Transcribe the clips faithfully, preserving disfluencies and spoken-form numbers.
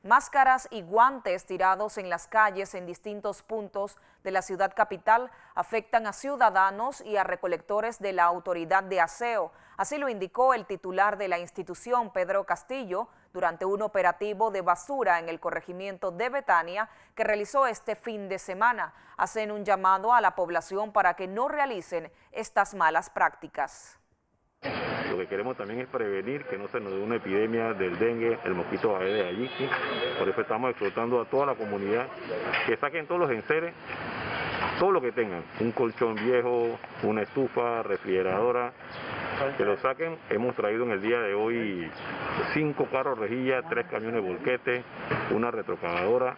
Máscaras y guantes tirados en las calles en distintos puntos de la ciudad capital afectan a ciudadanos y a recolectores de la Autoridad de Aseo. Así lo indicó el titular de la institución, Pedro Castillo, durante un operativo de basura en el corregimiento de Betania que realizó este fin de semana. Hacen un llamado a la población para que no realicen estas malas prácticas. Lo que queremos también es prevenir que no se nos dé una epidemia del dengue, el mosquito Aedes aegypti. Por eso estamos exhortando a toda la comunidad que saquen todos los enseres, todo lo que tengan, un colchón viejo, una estufa, refrigeradora, que lo saquen. Hemos traído en el día de hoy cinco carros rejilla, tres camiones volquete, una retrocavadora.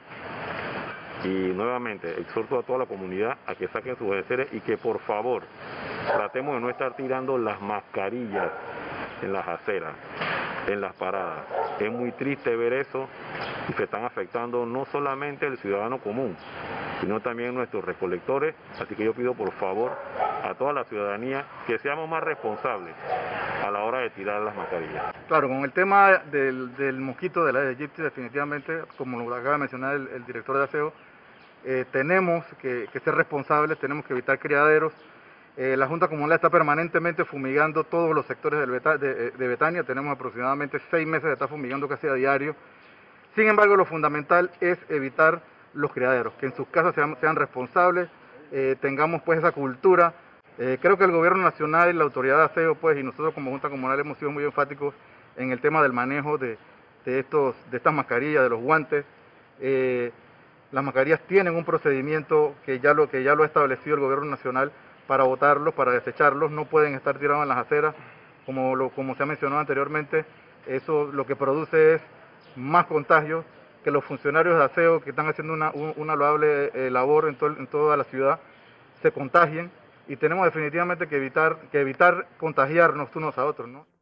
Y nuevamente exhorto a toda la comunidad a que saquen sus enseres y que por favor tratemos de no estar tirando las mascarillas en las aceras, en las paradas. Es muy triste ver eso y se están afectando no solamente el ciudadano común, sino también nuestros recolectores. Así que yo pido por favor a toda la ciudadanía que seamos más responsables a la hora de tirar las mascarillas. Claro, con el tema del, del mosquito de la Aedes aegypti, definitivamente, como lo acaba de mencionar el, el director de Aseo, eh, tenemos que, que ser responsables, tenemos que evitar criaderos. Eh, la Junta Comunal está permanentemente fumigando todos los sectores del Beta, de, de Betania. Tenemos aproximadamente seis meses de estar fumigando casi a diario. Sin embargo, lo fundamental es evitar los criaderos, que en sus casas sean, sean responsables, eh, tengamos pues esa cultura. Eh, creo que el Gobierno Nacional y la Autoridad de Aseo pues, y nosotros como Junta Comunal hemos sido muy enfáticos en el tema del manejo de, de, estos, de estas mascarillas, de los guantes. Eh, las mascarillas tienen un procedimiento que ya, lo, que ya lo ha establecido el Gobierno Nacional para botarlos, para desecharlos. No pueden estar tirados en las aceras, como, lo, como se ha mencionado anteriormente. Eso lo que produce es más contagios, que los funcionarios de aseo que están haciendo una, una loable eh, labor en, to, en toda la ciudad se contagien, y tenemos definitivamente que evitar, que evitar contagiarnos unos a otros, ¿no?